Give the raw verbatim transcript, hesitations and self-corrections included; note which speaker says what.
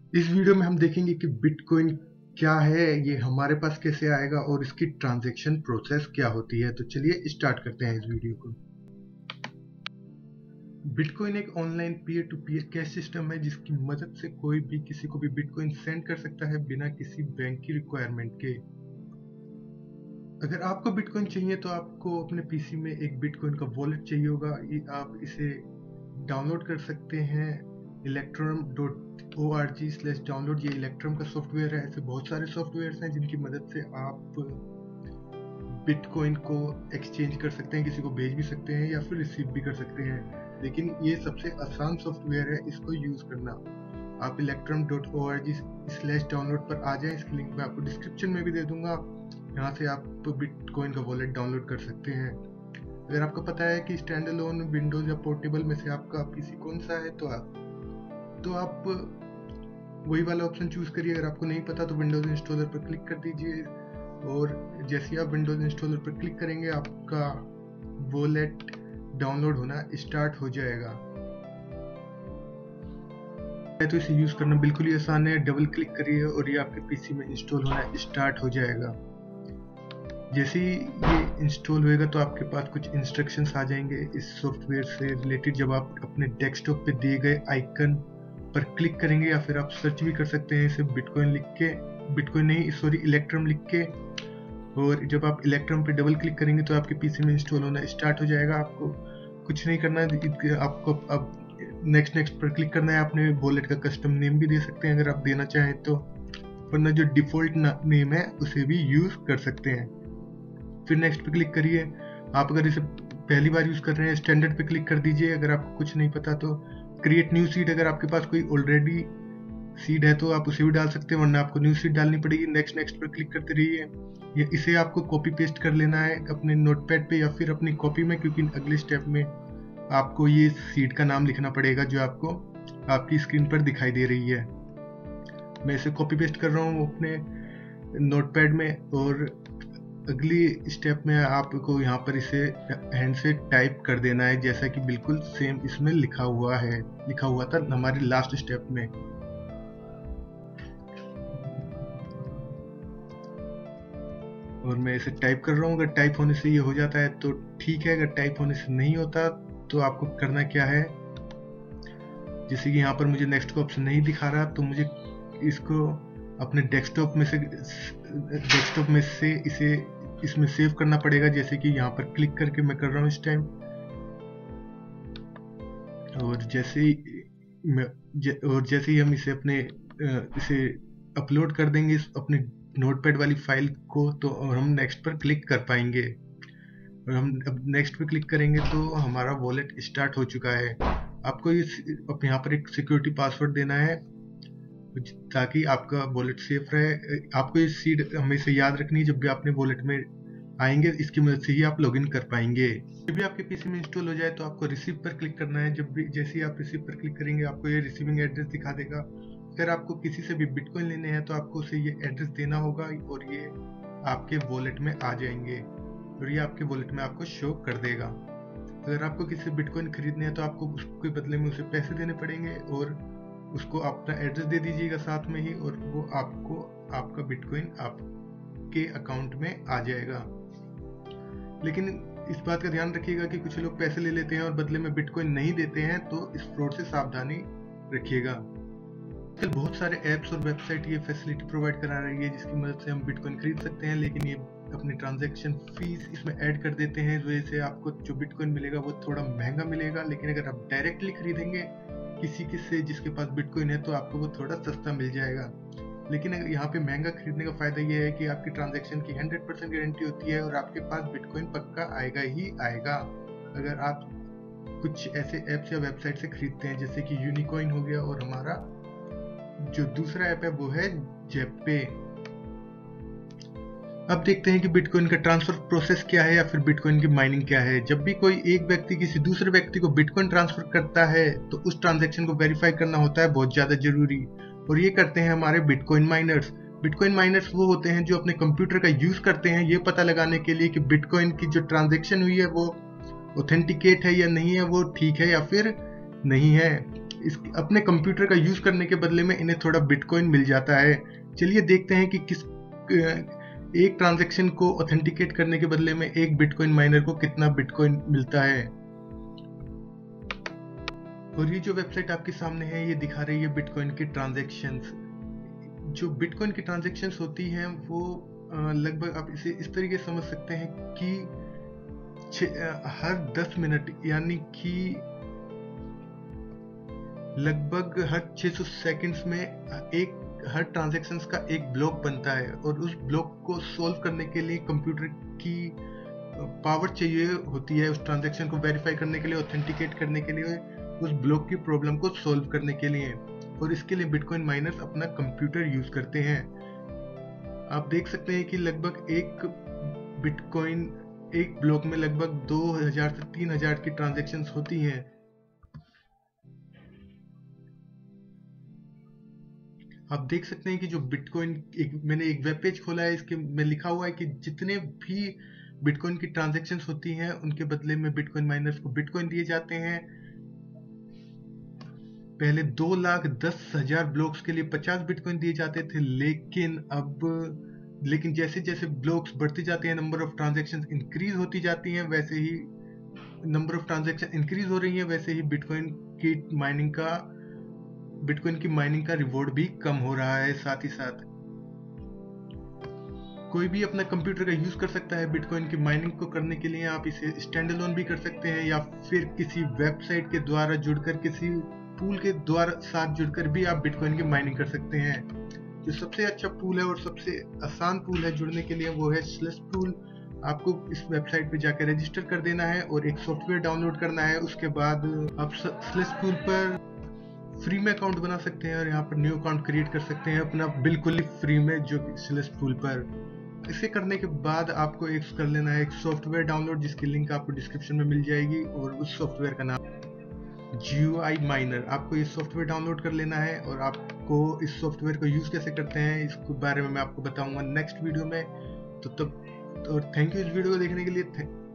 Speaker 1: इस वीडियो में हम देखेंगे कि बिटकॉइन क्या है, ये हमारे पास कैसे आएगा और इसकी ट्रांजैक्शन प्रोसेस क्या होती है। तो चलिए स्टार्ट करते हैं इस वीडियो को। बिटकॉइन एक online peer to peer cash system है जिसकी मदद से कोई भी किसी को भी बिटकॉइन सेंड कर सकता है बिना किसी बैंक की रिक्वायरमेंट के। अगर आपको बिटकॉइन चाहिए तो आपको अपने पीसी में एक बिटकॉइन का वॉलेट चाहिए होगा। ये आप इसे डाउनलोड कर सकते हैं Electrum dot O R G slash download. ये इलेक्ट्रम का सॉफ्टवेयर है। ऐसे बहुत सारे सॉफ्टवेयर हैं जिनकी मदद से आप बिटकॉइन को एक्सचेंज कर सकते हैं, किसी को भेज भी सकते हैं या फिर रिसीव भी कर सकते हैं। लेकिन ये सबसे आसान सॉफ्टवेयर है इसको यूज करना। आप Electrum dot O R G slash download पर आ जाएं। इसकी लिंक मैं आपको डिस्क्रिप्शन में भी दे दूंगा। यहाँ से आप बिटकॉइन का वॉलेट डाउनलोड कर सकते हैं। अगर आपको पता है कि स्टैंड अलोन, विंडोज या पोर्टेबल में से आपका पीसी कौन सा है तो आप तो आप वही वाला ऑप्शन चूज करिए। अगर आपको नहीं पता तो विंडोज इंस्टॉलर पर क्लिक कर दीजिए और जैसे ही आप विंडोज इंस्टॉलर पर क्लिक करेंगे आपका वॉलेट डाउनलोड होना स्टार्ट हो जाएगा। तो इसे यूज करना बिल्कुल ही आसान है। डबल क्लिक करिए और ये आपके पीसी में इंस्टॉल होना स्टार्ट हो जाएगा। जैसे ही ये इंस्टॉल होएगा तो आपके पास कुछ इंस्ट्रक्शंस आ जाएंगे इस सॉफ्टवेयर से रिलेटेड। जब आप अपने डेस्कटॉप पे दिए गए आइकन पर क्लिक करेंगे या फिर आप सर्च भी कर सकते हैं इसे बिटकॉइन लिख के, बिटकॉइन नहीं सॉरी इलेक्ट्रम लिख के। और जब आप इलेक्ट्रम पे डबल क्लिक करेंगे तो आपके पीसी में इंस्टॉल होना स्टार्ट हो जाएगा। आपको कुछ नहीं करना है, आपको अब नेक्स्ट नेक्स्ट पर क्लिक करना है। अपने वॉलेट का कस्टम नेम भी दे सकते हैं अगर आप देना चाहें तो, वरना जो डिफॉल्ट नेम है उसे भी यूज कर सकते हैं। फिर नेक्स्ट पे क्लिक करिए। आप अगर इसे पहली बार यूज कर रहे हैं स्टैंडर्ड पे क्लिक कर दीजिए। अगर आपको कुछ नहीं पता तो क्रिएट न्यू सीड, अगर आपके पास कोई ऑलरेडी सीड है तो आप उसे भी डाल सकते हैं, वरना आपको न्यू सीड डालनी पड़ेगी। नेक्स्ट नेक्स्ट पर क्लिक करते रहिए। ये इसे आपको कॉपी पेस्ट कर लेना है अपने नोटपैड पे या फिर अपनी कॉपी में, क्योंकि अगले स्टेप में आपको ये सीड का नाम लिखना पड़ेगा जो आपको आपकी स्क्रीन पर दिखाई दे रही है। मैं इसे कॉपी पेस्ट कर रहा हूँ अपने नोटपैड में और अगली स्टेप में आपको यहाँ पर इसे हैंड से टाइप कर देना है जैसा कि बिल्कुल सेम इसमें लिखा हुआ है, लिखा हुआ था हमारे लास्ट स्टेप में। और मैं इसे टाइप कर रहा हूँ। अगर टाइप होने से ये हो जाता है तो ठीक है, अगर टाइप होने से नहीं होता तो आपको करना क्या है, जैसे कि यहाँ पर मुझे नेक्स्ट का ऑप्शन नहीं दिखा रहा तो मुझे इसको अपने डेस्कटॉप में से डेस्कटॉप में से इसे इसमें सेव करना पड़ेगा, जैसे कि यहाँ पर क्लिक करके मैं कर रहा हूँ इस टाइम। और जैसे ही और जैसे ही हम इसे अपने इसे अपलोड कर देंगे इस अपने नोटपैड वाली फाइल को तो हम नेक्स्ट पर क्लिक कर पाएंगे। और हम अब नेक्स्ट पे क्लिक करेंगे तो हमारा वॉलेट स्टार्ट हो चुका है। आपको इस अब यहाँ पर एक सिक्योरिटी पासवर्ड देना है ताकि आपका वॉलेट सेफ रहे। आपको ये सीड हमेशा याद रखनी है जब भी आपने वॉलेट में आएंगे, इसकी मदद से ही आप लॉगिन कर पाएंगे। जब भी आपके पीसी में इंस्टॉल हो जाए तो आपको रिसीव पर क्लिक करना है। जब भी जैसे ही आप रिसीव पर क्लिक करेंगे आपको ये रिसीविंग एड्रेस दिखा देगा। अगर आपको किसी से भी बिटकॉइन लेने हैं तो आपको उसे ये एड्रेस देना होगा और ये आपके वॉलेट में आ जाएंगे और ये आपके वॉलेट में आपको शो कर देगा। अगर आपको किसी से बिटकॉइन खरीदने हैं तो आपको उसके बदले में उसे पैसे देने पड़ेंगे और उसको अपना एड्रेस दे दीजिएगा साथ में ही, और वो आपको आपका बिटकॉइन आपके अकाउंट में आ जाएगा। लेकिन इस बात का ध्यान रखिएगा कि कुछ लोग पैसे ले लेते हैं और बदले में बिटकॉइन नहीं देते हैं, तो इस फ्रॉड से सावधानी रखिएगा। बहुत सारे ऐप्स और वेबसाइट ये फैसिलिटी प्रोवाइड करा रही है जिसकी मदद से हम बिटकॉइन खरीद सकते हैं, लेकिन ये अपनी ट्रांजैक्शन फीस इसमें ऐड कर देते हैं। इस वजह से आपको जो बिटकॉइन मिलेगा वो थोड़ा महंगा मिलेगा। लेकिन अगर आप डायरेक्टली खरीदेंगे किसी किसी जिसके पास बिटकॉइन है तो आपको वो थोड़ा सस्ता मिल जाएगा। लेकिन अगर यहाँ पे महंगा खरीदने का फायदा ये है कि आपकी ट्रांजैक्शन की हंड्रेड परसेंट गारंटी होती है और आपके पास बिटकॉइन पक्का आएगा ही आएगा। अगर आप कुछ ऐसे ऐप्स या वेबसाइट से खरीदते हैं जैसे कि यूनिकॉइन हो गया और हमारा जो दूसरा ऐप है वो है जेपे। अब देखते हैं कि बिटकॉइन का ट्रांसफर प्रोसेस क्या है या फिर बिटकॉइन की माइनिंग क्या है। जब भी कोई एक व्यक्ति किसी दूसरे व्यक्ति को बिटकॉइन ट्रांसफर करता है तो उस ट्रांजैक्शन को वेरीफाई करना होता है बहुत ज्यादा जरूरी, और ये करते हैं हमारे बिटकॉइन माइनर्स। बिटकॉइन माइनर्स वो होते हैं जो अपने कंप्यूटर का यूज करते हैं ये पता लगाने के लिए कि बिटकॉइन की जो ट्रांजैक्शन हुई है वो ऑथेंटिकेट है या नहीं है, वो ठीक है या फिर नहीं है। इस अपने कंप्यूटर का यूज करने के बदले में इन्हें थोड़ा बिटकॉइन मिल जाता है। चलिए देखते हैं कि किस एक ट्रांजैक्शन को ऑथेंटिकेट करने के बदले में एक बिटकॉइन माइनर को कितना बिटकॉइन मिलता है। और ये जो वेबसाइट आपके सामने है ये दिखा रही है बिटकॉइन के ट्रांजैक्शंस। जो बिटकॉइन की ट्रांजैक्शंस होती हैं वो लगभग आप इसे इस तरीके समझ सकते हैं कि हर दस मिनट यानी कि लगभग हर छह सौ सेकंड्स में एक हर ट्रांजैक्शंस का एक ब्लॉक बनता है और उस ब्लॉक को सॉल्व करने के लिए कंप्यूटर की पावर चाहिए होती है उस ट्रांजैक्शन को वेरीफाई करने के लिए, ऑथेंटिकेट करने के लिए, उस ब्लॉक की प्रॉब्लम को सॉल्व करने के लिए। और इसके लिए बिटकॉइन माइनर्स अपना कंप्यूटर यूज करते हैं। आप देख सकते हैं कि लगभग एक बिटकॉइन एक ब्लॉक में लगभग दो हज़ार से तीन हज़ार की ट्रांजैक्शंस होती हैं। आप देख सकते हैं कि जो बिटकॉइन एक मैंने एक वेब पेज खोला है, इसके में लिखा हुआ है कि जितने भी बिटकॉइन की ट्रांजैक्शंस होती हैं उनके बदले में बिटकॉइन माइनर्स को बिटकॉइन दिए जाते हैं। पहले दो लाख दस हजार ब्लॉक्स के लिए पचास बिटकॉइन दिए जाते थे, लेकिन अब लेकिन जैसे जैसे ब्लॉक्स बढ़ते जाते हैं, नंबर ऑफ ट्रांजैक्शंस इंक्रीज होती जाती हैं, वैसे ही नंबर ऑफ ट्रांजैक्शन इंक्रीज हो रही है, वैसे ही बिटकॉइन की माइनिंग का बिटकॉइन की माइनिंग का रिवॉर्ड भी कम हो रहा है। साथ ही साथ कोई भी अपना कंप्यूटर का यूज कर सकता है बिटकॉइन की माइनिंग को करने के लिए। आप इसे स्टैंड अलोन भी कर सकते हैं या फिर किसी वेबसाइट के द्वारा जुड़कर, किसी पूल के द्वारा साथ जुड़कर भी आप बिटकॉइन की माइनिंग कर सकते हैं। जो सबसे अच्छा पूल है और सबसे आसान पूल है जुड़ने के लिए वो है स्लश पूल। आपको इस वेबसाइट पे जाकर रजिस्टर कर देना है और एक सॉफ्टवेयर डाउनलोड करना है। उसके बाद आप स्लश पूल पर फ्री में अकाउंट बना सकते हैं और यहाँ पर न्यू अकाउंट क्रिएट कर सकते हैं अपना बिल्कुल ही फ्री में, जो स्लश पूल पर। इसे करने के बाद आपको एक कर लेना है एक सॉफ्टवेयर डाउनलोड, जिसकी लिंक आपको डिस्क्रिप्शन में मिल जाएगी, और उस सॉफ्टवेयर का नाम जी यू आई माइनर। आपको ये सॉफ्टवेयर डाउनलोड कर लेना है और आपको इस सॉफ्टवेयर को यूज कैसे करते हैं इसके बारे में मैं आपको बताऊंगा नेक्स्ट वीडियो में। तो तब तो थैंक यू इस वीडियो को देखने के लिए।